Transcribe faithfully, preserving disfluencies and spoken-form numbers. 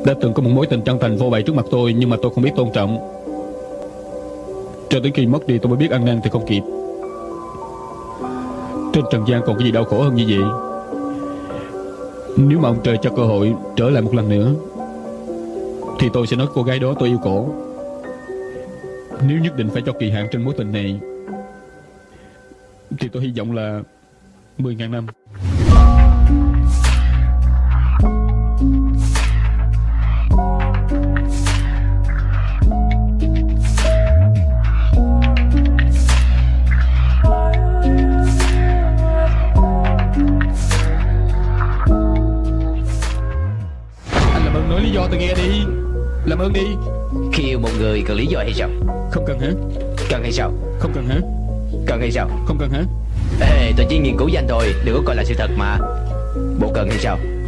đã từng có một mối tình chân thành vô bại trước mặt tôi, nhưng mà tôi không biết tôn trọng. Cho tới khi mất đi tôi mới biết ăn năn thì không kịp. Trên trần gian còn cái gì đau khổ hơn như vậy. Nếu mà ông trời cho cơ hội trở lại một lần nữa thì tôi sẽ nói cô gái đó tôi yêu cổ. Nếu nhất định phải cho kỳ hạn trên mối tình này thì tôi hy vọng là mười ngàn năm. Anh làm ơn nói lý do tôi nghe đi. Làm ơn đi. Khi yêu một người cần lý do hay sao? Không cần hả? Cần hay sao? Không cần hả? Cần hay sao? Không cần hả? Ê, tôi chỉ nghiên cứu danh thôi, đừng có coi là sự thật mà. Bộ cần hay sao?